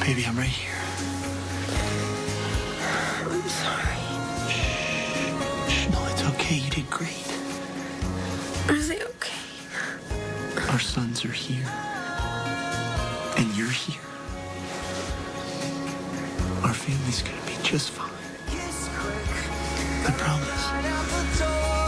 Baby, I'm right here. I'm sorry. Shh. No, it's okay. You did great. Is it okay? Our sons are here. And you're here. Our family's gonna be just fine. I promise.